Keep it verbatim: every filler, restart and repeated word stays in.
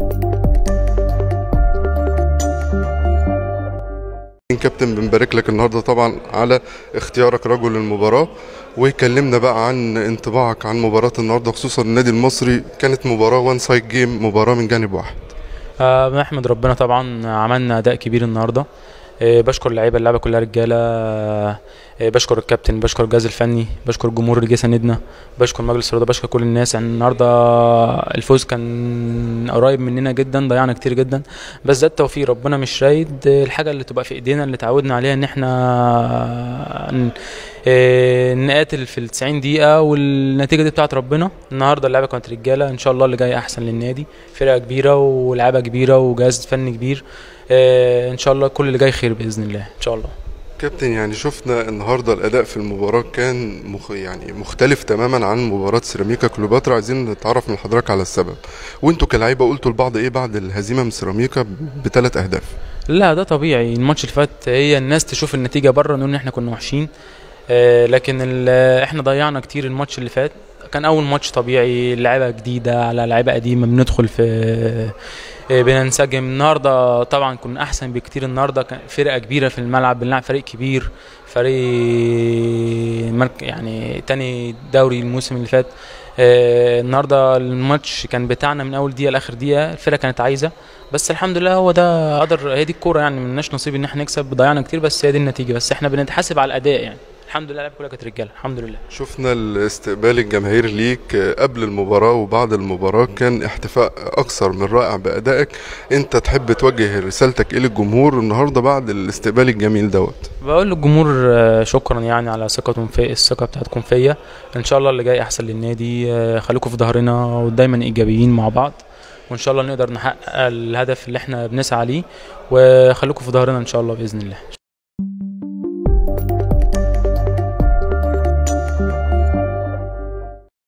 كابتن بنبارك لك النهارده طبعا على اختيارك رجل المباراه، وكلمنا بقى عن انطباعك عن مباراه النهارده، خصوصا النادي المصري كانت مباراه وان سايد جيم، مباراه من جانب واحد. آه بنحمد ربنا طبعا، عملنا اداء كبير النهارده. آه بشكر اللعيبه، اللعبه كلها رجاله. آه بشكر الكابتن، بشكر الجهاز الفني، بشكر الجمهور اللي جه ساندنا، بشكر مجلس الرياضه، بشكر كل الناس. يعني النهارده الفوز كان قريب مننا جدا، ضيعنا كتير جدا، بس ده التوفيق، ربنا مش رايد. الحاجه اللي تبقى في ايدينا اللي تعودنا عليها ان احنا نقاتل في ال تسعين دقيقه، والنتيجه دي بتاعت ربنا. النهارده اللعبه كانت رجاله، ان شاء الله اللي جاي احسن للنادي. فرقه كبيره ولعبه كبيره وجهاز فني كبير، ان شاء الله كل اللي جاي خير باذن الله ان شاء الله. كابتن، يعني شفنا النهارده الاداء في المباراه كان مخ يعني مختلف تماما عن مباراه سيراميكا كليوباترا، عايزين نتعرف من حضرتك على السبب، وانتوا كلاعيبه قلتوا لبعض ايه بعد الهزيمه من سيراميكا بثلاث اهداف؟ لا ده طبيعي، الماتش اللي فات هي الناس تشوف النتيجه بره نقول ان احنا كنا وحشين، آه لكن احنا ضيعنا كتير. الماتش اللي فات كان اول ماتش طبيعي، لعيبه جديده على لعيبه قديمه، بندخل في بننسجم. النهارده طبعا كنا احسن بكتير، النهارده كان فرقه كبيره في الملعب، بنلعب فريق كبير، فريق يعني تاني دوري الموسم اللي فات. آه النهارده الماتش كان بتاعنا من اول دقيقه لاخر دقيقه، الفرقه كانت عايزه، بس الحمد لله هو ده قدر، هي دي الكوره يعني، ملناش نصيب ان احنا نكسب، ضيعنا كتير بس هي دي النتيجه، بس احنا بنتحاسب على الاداء يعني. الحمد لله اللعبه كلها كانت رجاله الحمد لله. شفنا الاستقبال الجماهيري ليك قبل المباراه وبعد المباراه، كان احتفاء اكثر من رائع بادائك. انت تحب توجه رسالتك الى الجمهور النهارده بعد الاستقبال الجميل دوت؟ بقول للجمهور شكرا يعني على ثقتهم في الثقه بتاعتكم فيا، ان شاء الله اللي جاي احسن للنادي. خليكم في ظهرنا ودايما ايجابيين مع بعض، وان شاء الله نقدر نحقق الهدف اللي احنا بنسعى ليه، وخليكم في ظهرنا ان شاء الله باذن الله.